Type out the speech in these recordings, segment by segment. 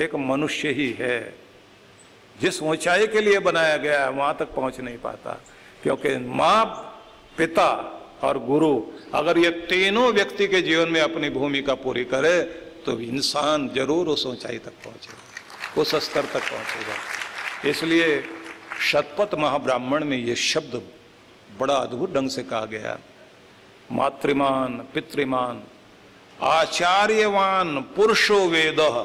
एक मनुष्य ही है। जिस ऊंचाई के लिए बनाया गया है वहां तक पहुंच नहीं पाता, क्योंकि माँ, पिता और गुरु अगर ये तीनों व्यक्ति के जीवन में अपनी भूमिका पूरी करे तो इंसान जरूर उस ऊंचाई तक पहुंचेगा, उस स्तर तक पहुंचेगा। इसलिए शतपथ महाब्राह्मण में ये शब्द बड़ा अद्भुत ढंग से कहा गया। मातृमान पितृमान आचार्यवान पुरुषो वेदः।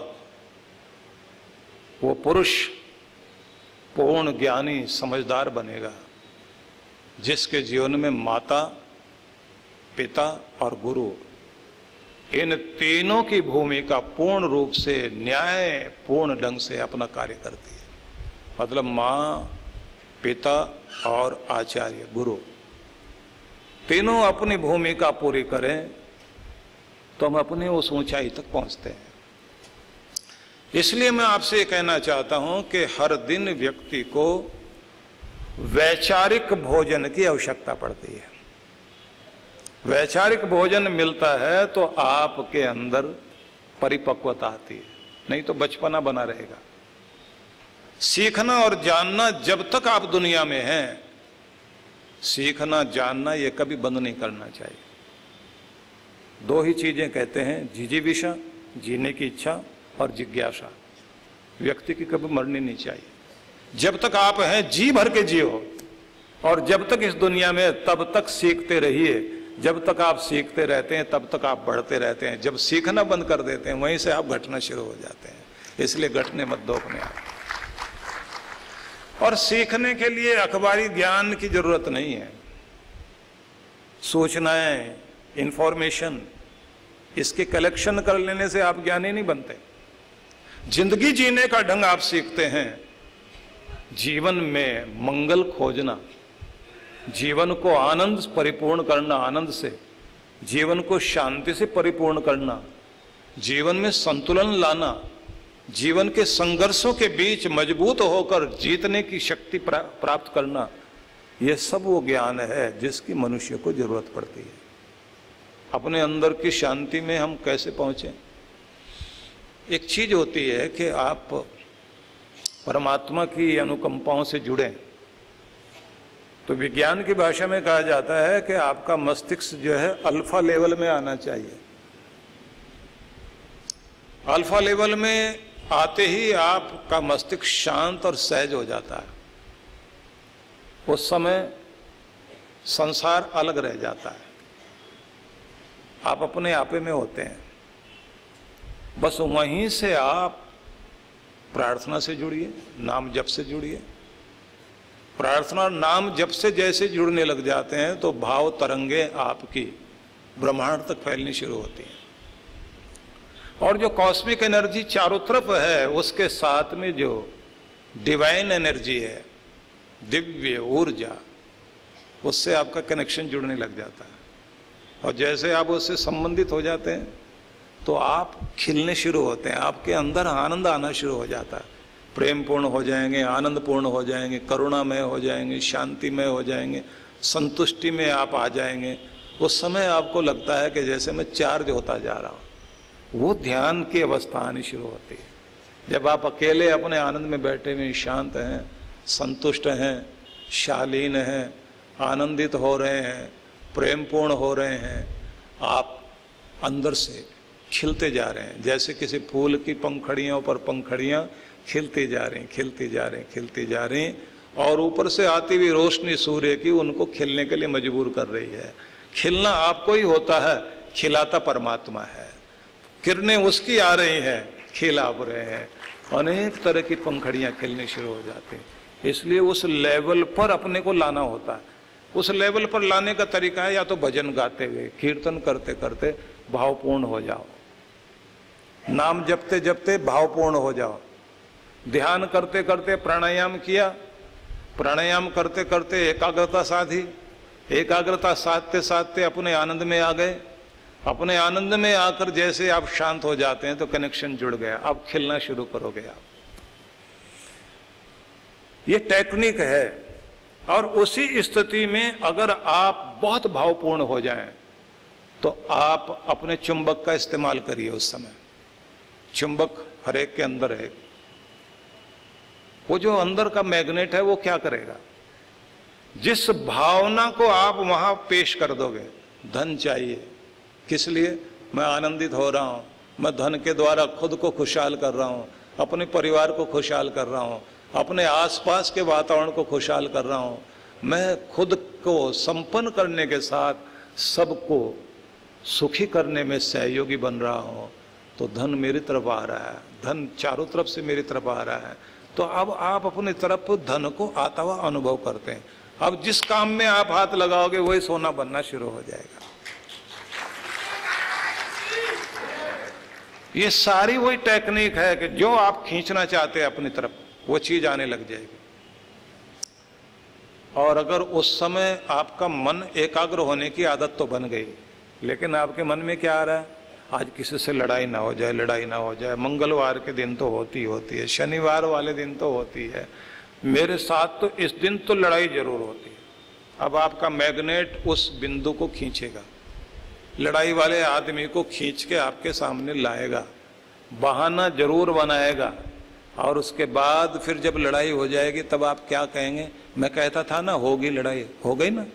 वो पुरुष पूर्ण ज्ञानी समझदार बनेगा जिसके जीवन में माता, पिता और गुरु इन तीनों की भूमिका पूर्ण रूप से न्याय पूर्ण ढंग से अपना कार्य करती है। मतलब माँ, पिता और आचार्य गुरु तीनों अपनी भूमिका पूरी करें तो हम अपने उस ऊंचाई तक पहुंचते हैं। इसलिए मैं आपसे ये कहना चाहता हूं कि हर दिन व्यक्ति को वैचारिक भोजन की आवश्यकता पड़ती है। वैचारिक भोजन मिलता है तो आपके अंदर परिपक्वता आती है, नहीं तो बचपना बना रहेगा। सीखना और जानना जब तक आप दुनिया में हैं, सीखना जानना ये कभी बंद नहीं करना चाहिए। दो ही चीजें कहते हैं, जिजीविषा जीने की इच्छा और जिज्ञासा। व्यक्ति की कभी मरनी नहीं चाहिए। जब तक आप हैं जी भर के जियो, और जब तक इस दुनिया में तब तक सीखते रहिए। जब तक आप सीखते रहते हैं तब तक आप बढ़ते रहते हैं। जब सीखना बंद कर देते हैं वहीं से आप घटना शुरू हो जाते हैं। इसलिए घटने मत दो अपने आप। और सीखने के लिए अखबारी ज्ञान की जरूरत नहीं है। सूचनाएं, इंफॉर्मेशन, इसके कलेक्शन कर लेने से आप ज्ञानी नहीं बनते। जिंदगी जीने का ढंग आप सीखते हैं। जीवन में मंगल खोजना, जीवन को आनंद परिपूर्ण करना, आनंद से जीवन को शांति से परिपूर्ण करना, जीवन में संतुलन लाना, जीवन के संघर्षों के बीच मजबूत होकर जीतने की शक्ति प्राप्त करना, यह सब वो ज्ञान है जिसकी मनुष्य को जरूरत पड़ती है। अपने अंदर की शांति में हम कैसे पहुंचे? एक चीज होती है कि आप परमात्मा की अनुकंपाओं से जुड़े, तो विज्ञान की भाषा में कहा जाता है कि आपका मस्तिष्क जो है अल्फा लेवल में आना चाहिए। अल्फा लेवल में आते ही आपका मस्तिष्क शांत और सहज हो जाता है। उस समय संसार अलग रह जाता है, आप अपने आपे में होते हैं। बस वहीं से आप प्रार्थना से जुड़िए, नाम जप से जुड़िए। प्रार्थना और नाम जप से जैसे जुड़ने लग जाते हैं तो भाव तरंगे आपकी ब्रह्मांड तक फैलनी शुरू होती हैं। और जो कॉस्मिक एनर्जी चारों तरफ है, उसके साथ में जो डिवाइन एनर्जी है, दिव्य ऊर्जा, उससे आपका कनेक्शन जुड़ने लग जाता है। और जैसे आप उससे संबंधित हो जाते हैं तो आप खिलने शुरू होते हैं, आपके अंदर आनंद आना शुरू हो जाता है। प्रेम पूर्ण हो जाएंगे, आनंद पूर्ण हो जाएंगे, करुणामय हो जाएंगे, शांतिमय हो जाएंगे, संतुष्टि में आप आ जाएंगे। उस समय आपको लगता है कि जैसे मैं चार्ज होता जा रहा हूँ। वो ध्यान की अवस्था आनी शुरू होती है जब आप अकेले अपने आनंद में बैठे हुए शांत हैं, संतुष्ट हैं, शालीन हैं, आनंदित हो रहे हैं, प्रेम पूर्ण हो रहे हैं। आप अंदर से खिलते जा रहे हैं, जैसे किसी फूल की पंखड़ियों पर पंखड़ियां खिलती जा रही, खिलती जा रही, खिलती जा रही, और ऊपर से आती हुई रोशनी सूर्य की उनको खिलने के लिए मजबूर कर रही है। खिलना आपको ही होता है, खिलाता परमात्मा है। किरणें उसकी आ रही हैं, खिल आप रहे हैं, अनेक तरह की पंखड़ियां खिलने शुरू हो जाती हैं। इसलिए उस लेवल पर अपने को लाना होता है। उस लेवल पर लाने का तरीका है या तो भजन गाते हुए, कीर्तन करते करते भावपूर्ण हो जाओ, नाम जपते जपते भावपूर्ण हो जाओ, ध्यान करते करते प्राणायाम किया, प्राणायाम करते करते एकाग्रता साधी, एकाग्रता साधते साधते अपने आनंद में आ गए। अपने आनंद में आकर जैसे आप शांत हो जाते हैं तो कनेक्शन जुड़ गया, अब खिलना शुरू करोगे आप। ये टेक्निक है। और उसी स्थिति में अगर आप बहुत भावपूर्ण हो जाएं तो आप अपने चुंबक का इस्तेमाल करिए। उस समय चुंबक हर एक के अंदर है। वो जो अंदर का मैग्नेट है वो क्या करेगा, जिस भावना को आप वहां पेश कर दोगे, धन चाहिए, किस लिए, मैं आनंदित हो रहा हूं, मैं धन के द्वारा खुद को खुशहाल कर रहा हूं, अपने परिवार को खुशहाल कर रहा हूं, अपने आसपास के वातावरण को खुशहाल कर रहा हूं, मैं खुद को संपन्न करने के साथ सबको सुखी करने में सहयोगी बन रहा हूं, तो धन मेरी तरफ आ रहा है, धन चारों तरफ से मेरी तरफ आ रहा है। तो अब आप अपनी तरफ धन को आता हुआ अनुभव करते हैं। अब जिस काम में आप हाथ लगाओगे वही सोना बनना शुरू हो जाएगा। ये सारी वही टेक्निक है कि जो आप खींचना चाहते हैं अपनी तरफ वो चीज आने लग जाएगी। और अगर उस समय आपका मन एकाग्र होने की आदत तो बन गई, लेकिन आपके मन में क्या आ रहा है, आज किसी से लड़ाई ना हो जाए, लड़ाई ना हो जाए, मंगलवार के दिन तो होती है, शनिवार वाले दिन तो होती है, मेरे साथ तो इस दिन तो लड़ाई जरूर होती है। अब आपका मैग्नेट उस बिंदु को खींचेगा, लड़ाई वाले आदमी को खींच के आपके सामने लाएगा, बहाना जरूर बनाएगा, और उसके बाद फिर जब लड़ाई हो जाएगी तब आप क्या कहेंगे, मैं कहता था ना होगी लड़ाई, हो गई ना।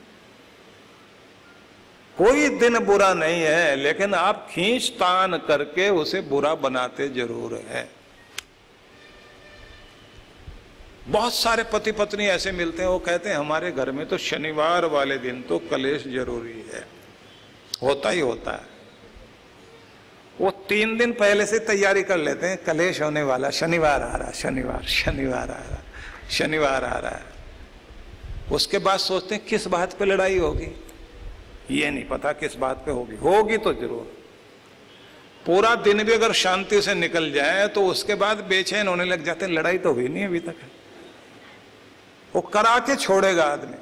कोई दिन बुरा नहीं है, लेकिन आप खींच तान करके उसे बुरा बनाते जरूर है। बहुत सारे पति पत्नी ऐसे मिलते हैं, वो कहते हैं हमारे घर में तो शनिवार वाले दिन तो कलेश जरूरी है, होता ही होता है। वो 3 दिन पहले से तैयारी कर लेते हैं, कलेश होने वाला, शनिवार आ रहा, शनिवार आ रहा, शनिवार आ रहा है। उसके बाद सोचते हैं किस बात पे लड़ाई होगी, ये नहीं पता किस बात पे होगी, होगी तो जरूर। पूरा दिन भी अगर शांति से निकल जाए तो उसके बाद बेचैन होने लग जाते हैं, लड़ाई तो हुई नहीं अभी तक, वो करा के छोड़ेगा आदमी।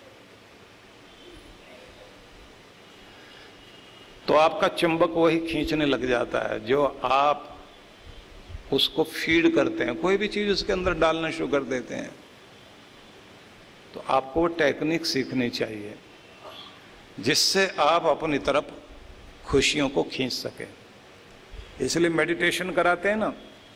तो आपका चुंबक वही खींचने लग जाता है जो आप उसको फीड करते हैं, कोई भी चीज उसके अंदर डालना शुरू कर देते हैं। तो आपको वो टेक्निक सीखनी चाहिए जिससे आप अपनी तरफ खुशियों को खींच सके। इसलिए मेडिटेशन कराते हैं ना।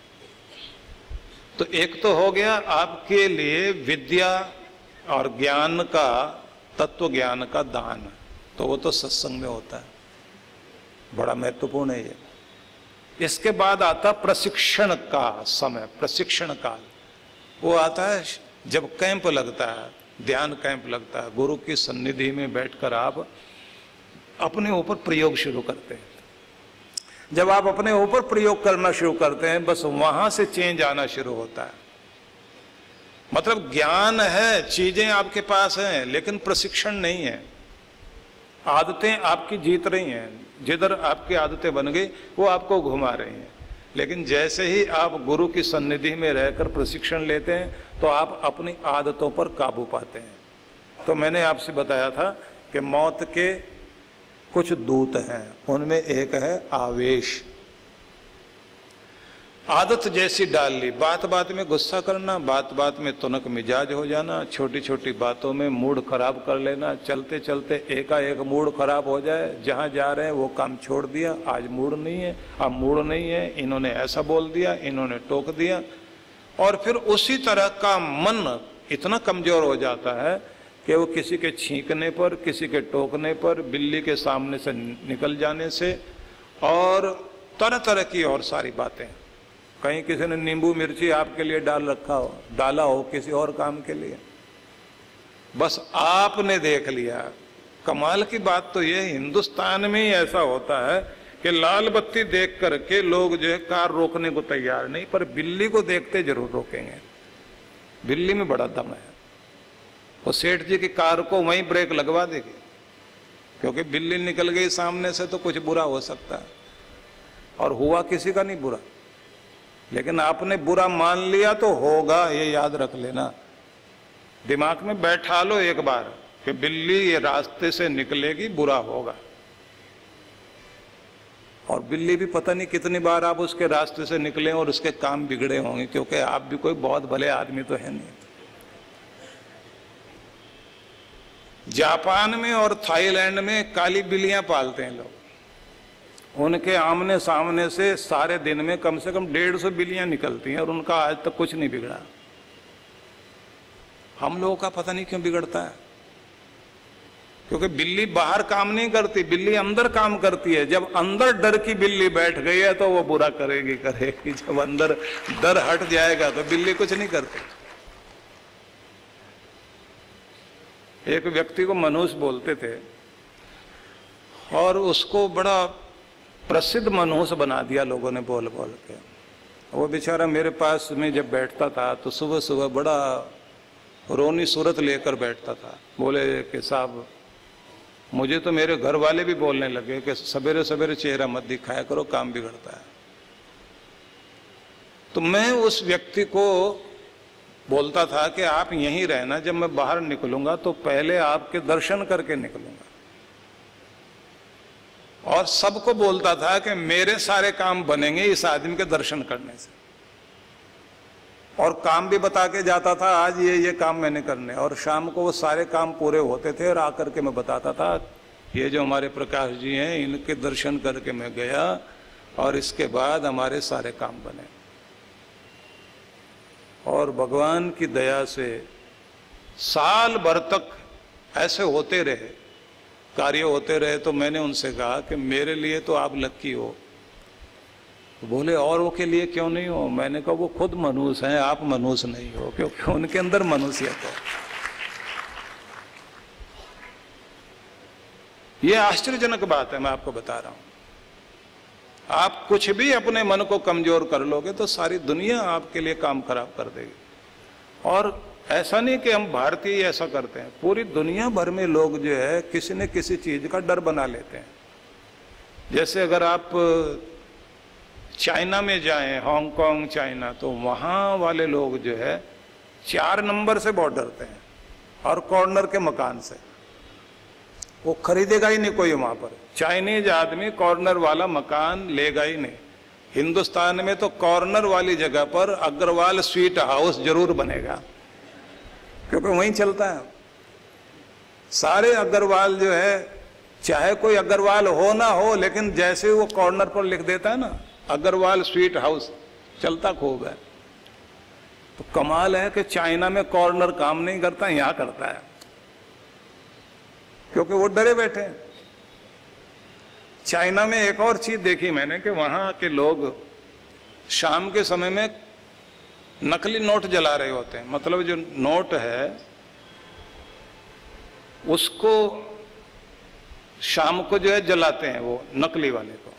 तो एक तो हो गया आपके लिए विद्या और ज्ञान का, तत्व ज्ञान का दान, तो वो तो सत्संग में होता है, बड़ा महत्वपूर्ण है ये। इसके बाद आता प्रशिक्षण का समय, प्रशिक्षण काल। वो आता है जब कैंप लगता है, ध्यान कैंप लगता है, गुरु की सन्निधि में बैठकर आप अपने ऊपर प्रयोग शुरू करते हैं। जब आप अपने ऊपर प्रयोग करना शुरू करते हैं, बस वहां से चेंज आना शुरू होता है। मतलब ज्ञान है, चीजें आपके पास हैं, लेकिन प्रशिक्षण नहीं है। आदतें आपकी जीत रही हैं, जिधर आपकी आदतें बन गई वो आपको घुमा रही हैं। लेकिन जैसे ही आप गुरु की सन्निधि में रहकर प्रशिक्षण लेते हैं तो आप अपनी आदतों पर काबू पाते हैं। तो मैंने आपसे बताया था कि मौत के कुछ दूत हैं, उनमें एक है आवेश। आदत जैसी डाल ली, बात बात में गुस्सा करना, बात बात में तुनक मिजाज हो जाना, छोटी छोटी बातों में मूड खराब कर लेना, चलते चलते एकाएक मूड खराब हो जाए, जहां जा रहे हैं वो काम छोड़ दिया, आज मूड नहीं है, अब मूड नहीं है, इन्होंने ऐसा बोल दिया, इन्होंने टोक दिया। और फिर उसी तरह का मन इतना कमजोर हो जाता है कि वो किसी के छींकने पर, किसी के टोकने पर, बिल्ली के सामने से निकल जाने से, और तरह तरह की और सारी बातें, कहीं किसी ने नींबू मिर्ची आपके लिए डाला हो किसी और काम के लिए, बस आपने देख लिया। कमाल की बात तो ये हिंदुस्तान में ही ऐसा होता है कि लाल बत्ती देख करके लोग जो है कार रोकने को तैयार नहीं, पर बिल्ली को देखते जरूर रोकेंगे। बिल्ली में बड़ा दम है, वो सेठ जी की कार को वहीं ब्रेक लगवा देगी, क्योंकि बिल्ली निकल गई सामने से तो कुछ बुरा हो सकता है, और हुआ किसी का नहीं बुरा, लेकिन आपने बुरा मान लिया तो होगा, ये याद रख लेना। दिमाग में बैठा लो एक बार कि बिल्ली ये रास्ते से निकलेगी, बुरा होगा। और बिल्ली भी पता नहीं कितनी बार आप उसके रास्ते से निकले और उसके काम बिगड़े होंगे, क्योंकि आप भी कोई बहुत भले आदमी तो है नहीं। जापान में और थाईलैंड में काली बिल्लियां पालते हैं लोग, उनके आमने सामने से सारे दिन में कम से कम 150 बिल्लियां निकलती हैं और उनका आज तक कुछ नहीं बिगड़ा। हम लोगों का पता नहीं क्यों बिगड़ता है, क्योंकि बिल्ली बाहर काम नहीं करती, बिल्ली अंदर काम करती है। जब अंदर डर की बिल्ली बैठ गई है तो वो बुरा करेगी करेगी, जब अंदर डर हट जाएगा तो बिल्ली कुछ नहीं करती। एक व्यक्ति को मनहूस बोलते थे और उसको बड़ा प्रसिद्ध मनहूस बना दिया लोगों ने बोल बोल के। वो बेचारा मेरे पास में जब बैठता था तो सुबह सुबह बड़ा रोनी सूरत लेकर बैठता था। बोले कि साहब, मुझे तो मेरे घर वाले भी बोलने लगे कि सवेरे सवेरे चेहरा मत दिखाया करो, काम बिगड़ता है। तो मैं उस व्यक्ति को बोलता था कि आप यहीं रहना, जब मैं बाहर निकलूंगा तो पहले आपके दर्शन करके निकलूंगा। और सबको बोलता था कि मेरे सारे काम बनेंगे इस आदमी के दर्शन करने से, और काम भी बता के जाता था, आज ये काम मैंने करने। और शाम को वो सारे काम पूरे होते थे और आकर के मैं बताता था, ये जो हमारे प्रकाश जी हैं इनके दर्शन करके मैं गया और इसके बाद हमारे सारे काम बने। और भगवान की दया से साल भर तक ऐसे होते रहे, कार्य होते रहे। तो मैंने उनसे कहा कि मेरे लिए तो आप लक्की हो। बोले औरों के लिए क्यों नहीं हो? मैंने कहा वो खुद मनहूस हैं, आप मनहूस नहीं हो, क्योंकि उनके अंदर मनहूसियत है। ये आश्चर्यजनक बात है, मैं आपको बता रहा हूं। आप कुछ भी अपने मन को कमजोर कर लोगे तो सारी दुनिया आपके लिए काम खराब कर देगी। और ऐसा नहीं कि हम भारतीय ऐसा करते हैं, पूरी दुनिया भर में लोग जो है किसी न किसी चीज का डर बना लेते हैं। जैसे अगर आप चाइना में जाएं, हांगकांग, चाइना, तो वहां वाले लोग जो है 4 नंबर से बहुत डरते हैं और कॉर्नर के मकान से। वो खरीदेगा ही नहीं कोई वहां पर। चाइनीज आदमी कॉर्नर वाला मकान लेगा ही नहीं। हिंदुस्तान में तो कॉर्नर वाली जगह पर अग्रवाल स्वीट हाउस जरूर बनेगा, क्योंकि वहीं चलता है। सारे अग्रवाल जो है, चाहे कोई अग्रवाल हो ना हो, लेकिन जैसे वो कॉर्नर पर लिख देता है ना अग्रवाल स्वीट हाउस, चलता खूब है। तो कमाल है कि चाइना में कॉर्नर काम नहीं करता, यहां करता है, क्योंकि वो डरे बैठे हैं। चाइना में एक और चीज देखी मैंने कि वहां के लोग शाम के समय में नकली नोट जला रहे होते हैं। मतलब जो नोट है उसको शाम को जो है जलाते हैं, वो नकली वाले को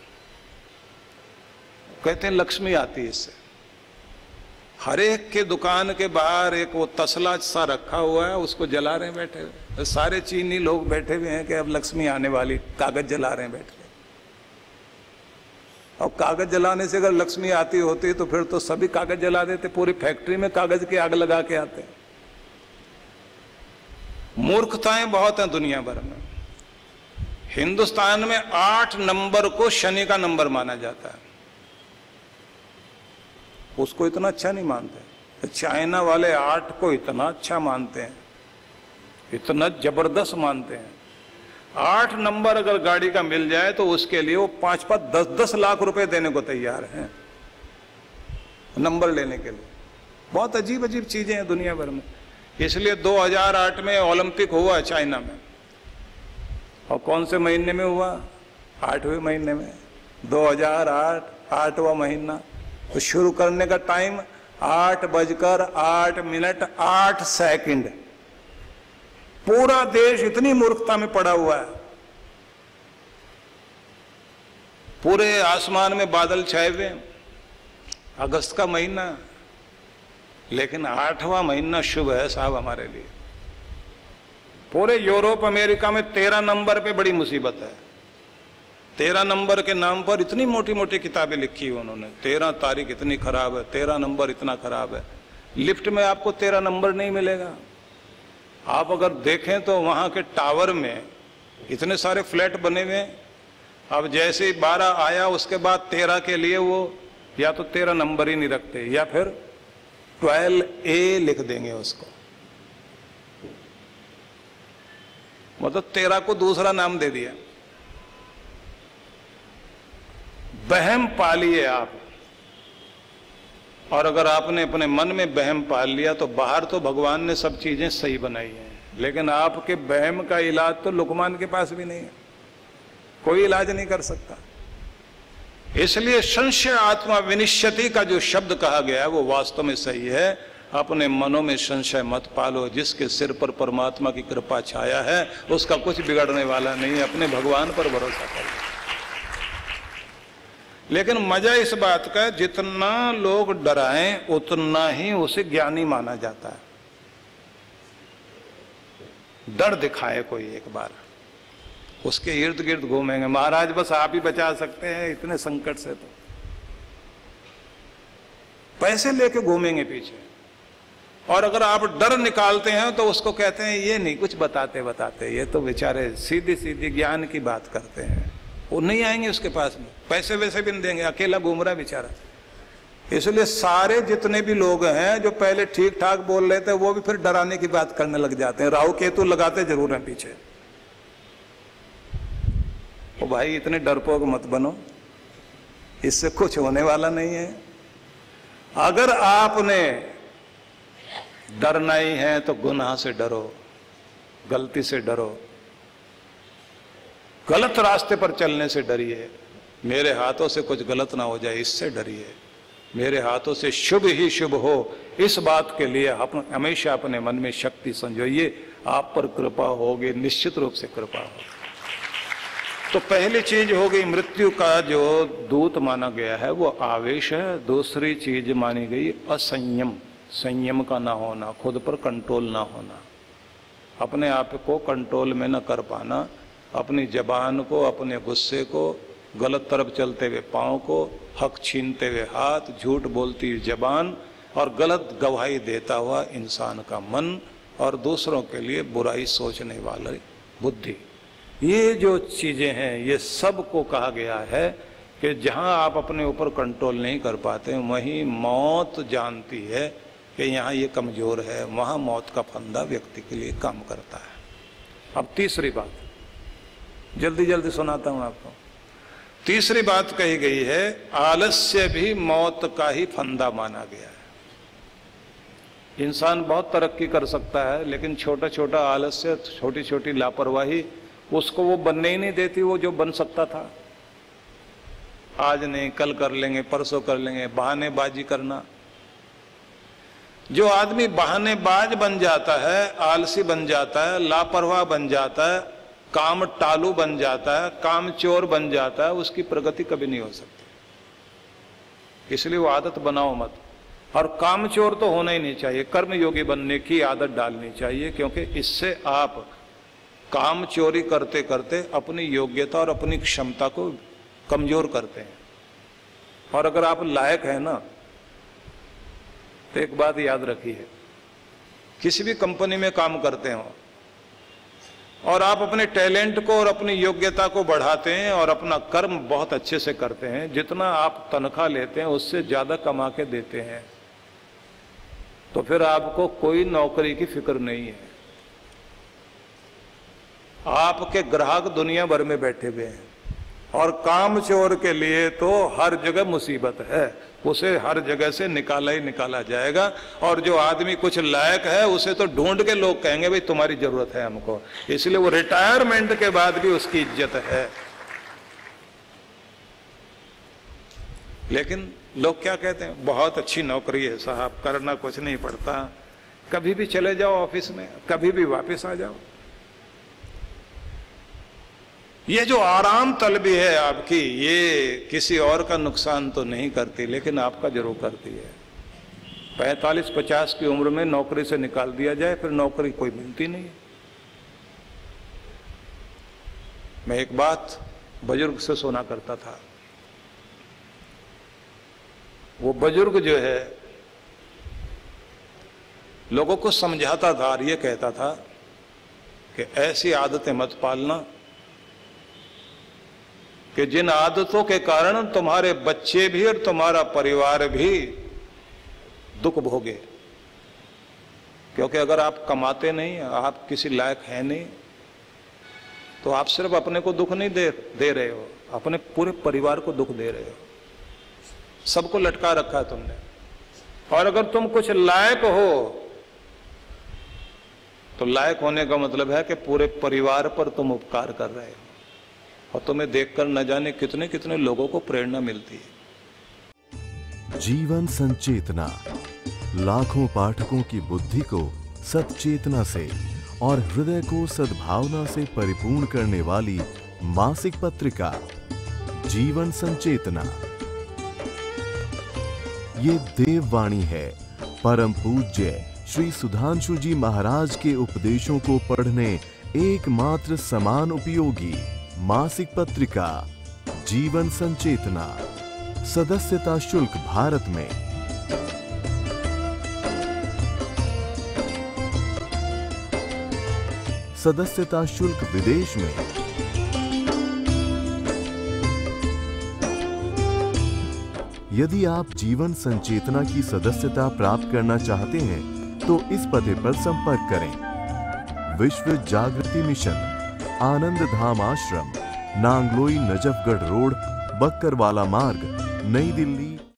कहते हैं लक्ष्मी आती है इससे। हर एक के दुकान के बाहर एक वो तसला सा रखा हुआ है, उसको जला रहे हैं बैठे हुए। सारे चीनी लोग बैठे हुए हैं कि अब लक्ष्मी आने वाली, कागज जला रहे हैं बैठ के। और कागज जलाने से अगर लक्ष्मी आती होती तो फिर तो सभी कागज जला देते, पूरी फैक्ट्री में कागज की आग लगा के आते। मूर्खताएं बहुत हैं दुनिया भर में। हिंदुस्तान में 8 नंबर को शनि का नंबर माना जाता है, उसको इतना अच्छा नहीं मानते। चाइना वाले 8 को इतना अच्छा मानते हैं, इतना जबरदस्त मानते हैं। 8 नंबर अगर गाड़ी का मिल जाए तो उसके लिए वो 5-5, 10-10 लाख रुपए देने को तैयार हैं नंबर लेने के लिए। बहुत अजीब अजीब चीजें हैं दुनिया भर में। इसलिए 2008 में ओलंपिक हुआ चाइना में, और कौन से महीने में हुआ? 8वें महीने में। 2008 8वां महीना। तो शुरू करने का टाइम 8:08 पूरा देश इतनी मूर्खता में पड़ा हुआ है। पूरे आसमान में बादल छाए हुए, अगस्त का महीना, लेकिन 8वां महीना शुभ है साहब हमारे लिए। पूरे यूरोप अमेरिका में 13 नंबर पे बड़ी मुसीबत है। 13 नंबर के नाम पर इतनी मोटी मोटी किताबें लिखी है उन्होंने। 13 तारीख इतनी खराब है, 13 नंबर इतना खराब है। लिफ्ट में आपको 13 नंबर नहीं मिलेगा। आप अगर देखें तो वहां के टावर में इतने सारे फ्लैट बने हुए हैं। अब जैसे ही 12 आया उसके बाद 13 के लिए वो या तो 13 नंबर ही नहीं रखते, या फिर 12A लिख देंगे उसको, मतलब 13 को दूसरा नाम दे दिया। वहम पालिए आप। और अगर आपने अपने मन में वहम पाल लिया तो बाहर तो भगवान ने सब चीजें सही बनाई हैं, लेकिन आपके वहम का इलाज तो लुकमान के पास भी नहीं है, कोई इलाज नहीं कर सकता। इसलिए संशय आत्मा विनिश्यति का जो शब्द कहा गया है वो वास्तव में सही है। अपने मनों में संशय मत पालो, जिसके सिर पर परमात्मा की कृपा छाया है उसका कुछ बिगड़ने वाला नहीं है, अपने भगवान पर भरोसा करो। लेकिन मजा इस बात का, जितना लोग डराएं उतना ही उसे ज्ञानी माना जाता है। डर दिखाए कोई एक बार, उसके इर्द गिर्द घूमेंगे, महाराज बस आप ही बचा सकते हैं इतने संकट से, तो पैसे लेके घूमेंगे पीछे। और अगर आप डर निकालते हैं तो उसको कहते हैं ये नहीं कुछ बताते, ये तो बेचारे सीधी सीधी ज्ञान की बात करते हैं, वो नहीं आएंगे उसके पास में, पैसे वैसे भी नहीं देंगे, अकेला घूम रहा है बेचारा। इसलिए सारे जितने भी लोग हैं जो पहले ठीक ठाक बोल रहे थे वो भी फिर डराने की बात करने लग जाते हैं, राहु केतु लगाते जरूर हैं पीछे। ओ भाई इतने डरपोक मत बनो, इससे कुछ होने वाला नहीं है। अगर आपने डरना ही है तो गुनाह से डरो, गलती से डरो, गलत रास्ते पर चलने से डरिए। मेरे हाथों से कुछ गलत ना हो जाए इससे डरिए, मेरे हाथों से शुभ ही शुभ हो इस बात के लिए हमेशा अपने मन में शक्ति संजोइए, आप पर कृपा होगी, निश्चित रूप से कृपा होगी। तो पहली चीज हो गई मृत्यु का जो दूत माना गया है वो आवेश है। दूसरी चीज मानी गई असंयम, संयम का ना होना, खुद पर कंट्रोल ना होना, अपने आप को कंट्रोल में न कर पाना, अपनी जबान को, अपने गुस्से को, गलत तरफ चलते हुए पाँव को, हक छीनते हुए हाथ, झूठ बोलती हुई जबान और गलत गवाही देता हुआ इंसान का मन और दूसरों के लिए बुराई सोचने वाली बुद्धि, ये जो चीजें हैं ये सब को कहा गया है कि जहां आप अपने ऊपर कंट्रोल नहीं कर पाते वहीं मौत जानती है कि यहाँ ये कमजोर है, वहां मौत का फंदा व्यक्ति के लिए काम करता है। अब तीसरी बात जल्दी जल्दी सुनाता हूं आपको। तीसरी बात कही गई है आलस्य भी मौत का ही फंदा माना गया है। इंसान बहुत तरक्की कर सकता है लेकिन छोटा छोटा आलस्य, छोटी छोटी लापरवाही उसको वो बनने ही नहीं देती वो जो बन सकता था। आज नहीं कल कर लेंगे, परसों कर लेंगे, बहानेबाजी करना। जो आदमी बहानेबाज बन जाता है, आलसी बन जाता है, लापरवाह बन जाता है, काम टालू बन जाता है, काम चोर बन जाता है, उसकी प्रगति कभी नहीं हो सकती। इसलिए वो आदत बनाओ मत। और काम चोर तो होना ही नहीं चाहिए, कर्म योगी बनने की आदत डालनी चाहिए, क्योंकि इससे आप काम चोरी करते करते अपनी योग्यता और अपनी क्षमता को कमजोर करते हैं। और अगर आप लायक हैं ना तो एक बात याद रखिए, किसी भी कंपनी में काम करते हो और आप अपने टैलेंट को और अपनी योग्यता को बढ़ाते हैं और अपना कर्म बहुत अच्छे से करते हैं, जितना आप तनख्वाह लेते हैं उससे ज्यादा कमा के देते हैं, तो फिर आपको कोई नौकरी की फिक्र नहीं है। आपके ग्राहक दुनिया भर में बैठे हुए हैं और काम चोर के लिए तो हर जगह मुसीबत है, उसे हर जगह से निकाला ही निकाला जाएगा। और जो आदमी कुछ लायक है उसे तो ढूंढ के लोग कहेंगे भाई तुम्हारी जरूरत है हमको, इसलिए वो रिटायरमेंट के बाद भी उसकी इज्जत है। लेकिन लोग क्या कहते हैं, बहुत अच्छी नौकरी है साहब, करना कुछ नहीं पड़ता, कभी भी चले जाओ ऑफिस में, कभी भी वापस आ जाओ। ये जो आराम तलबी है आपकी, ये किसी और का नुकसान तो नहीं करती लेकिन आपका जरूर करती है। 45-50 की उम्र में नौकरी से निकाल दिया जाए फिर नौकरी कोई मिलती नहीं है। मैं एक बात बुजुर्ग से सुना करता था, वो बुजुर्ग जो है लोगों को समझाता था और ये कहता था कि ऐसी आदतें मत पालना कि जिन आदतों के कारण तुम्हारे बच्चे भी और तुम्हारा परिवार भी दुख भोगे। क्योंकि अगर आप कमाते नहीं, आप किसी लायक हैं नहीं, तो आप सिर्फ अपने को दुख नहीं दे रहे हो, अपने पूरे परिवार को दुख दे रहे हो। सबको लटका रखा है तुमने। और अगर तुम कुछ लायक हो तो लायक होने का मतलब है कि पूरे परिवार पर तुम उपकार कर रहे हो, और तुम्हें देखकर न जाने कितने कितने लोगों को प्रेरणा मिलती है। जीवन संचेतना लाखों पाठकों की बुद्धि को सच्चेतना से और हृदय को सद्भावना से परिपूर्ण करने वाली मासिक पत्रिका जीवन संचेतना। ये देववाणी है परम पूज्य श्री सुधांशु जी महाराज के उपदेशों को पढ़ने एकमात्र समान उपयोगी मासिक पत्रिका जीवन संचेतना। सदस्यता शुल्क भारत में, सदस्यता शुल्क विदेश में। यदि आप जीवन संचेतना की सदस्यता प्राप्त करना चाहते हैं तो इस पते पर संपर्क करें। विश्व जागृति मिशन, आनंद धाम आश्रम, नांगलोई नजफगढ़ रोड, बक्करवाला मार्ग, नई दिल्ली।